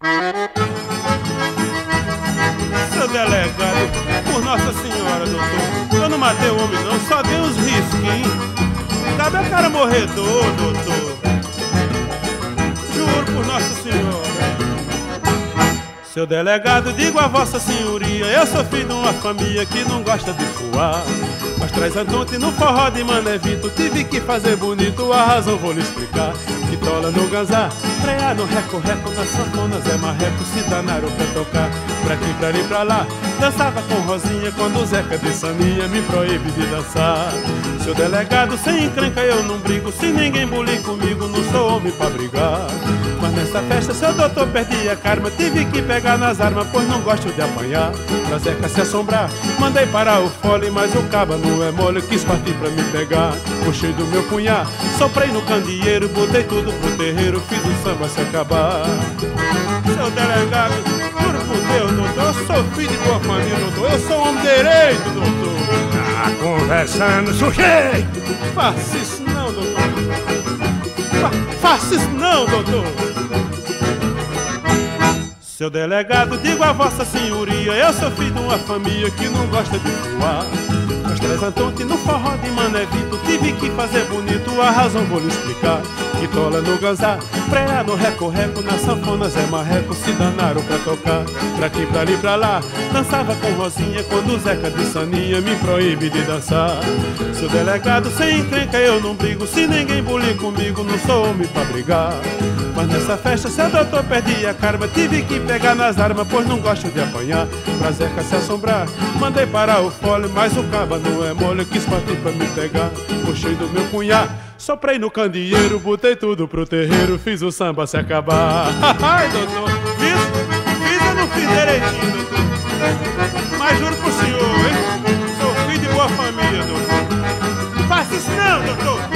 Seu delegado, por Nossa Senhora, doutor, eu não matei o homem não, só dei uns risquinhos. Cabe a cara morredor, doutor. Juro por Nossa Senhora. Seu delegado, digo a vossa senhoria, eu sou filho de uma família que não gosta de fuar. Mas traz Antonte no forró de Mané Vito, tive que fazer bonito, a razão vou lhe explicar. Quitola no ganzá, freia no reco-reco, na sanfona Zé Marreco se danaram pra tocar. Pra aqui, pra ali, pra lá, dançava com Rosinha quando o Zeca de Saninha me proíbe de dançar. Seu delegado, sem encrenca eu não brigo, se ninguém bulir comigo não sou homem pra brigar. Mas nessa festa seu doutor perdi a karma, tive que pegar nas armas, pois não gosto de apanhar. Pra Zeca se assombrar, mandei parar o fole, mas o caba não é mole, quis partir pra me pegar. Puxei do meu punhar, soprei no candeeiro, botei tudo pro terreiro, fiz o samba se acabar. Seu delegado, juro por Deus, doutor, eu sou filho de boa família, doutor, eu sou homem direito, doutor. Tá conversando, sujeito! Faça isso não, doutor. Faça isso não, doutor. Seu delegado, digo a vossa senhoria, eu sou filho de uma família que não gosta de voar. Mas traz Antonte no forró de Mané Vito, tive que fazer bonito, a razão vou lhe explicar. Quitola no ganzá, freia no reco-reco, na sanfona Zé Marreco se danaram pra tocar. Pra aqui, pra ali, pra lá, dançava com Rosinha quando o Zeca de Saninha me proíbe de dançar. Seu delegado, sem encrenca eu não brigo, se ninguém bulir comigo não sou homem pra brigar. Mas nessa festa seu doutor perdi a karma, tive que pegar nas armas, pois não gosto de apanhar. Pra Zeca se assombrar, mandei parar o fole, mas o caba não é mole, quis partir pra me pegar. Puxei do meu punhar, soprei no candeeiro, botei tudo pro terreiro, fiz o samba se acabar. Ai, doutor, fiz eu não fiz direitinho, doutor. Mas juro pro senhor, hein, sou filho de boa família, doutor. Faça isso não, doutor.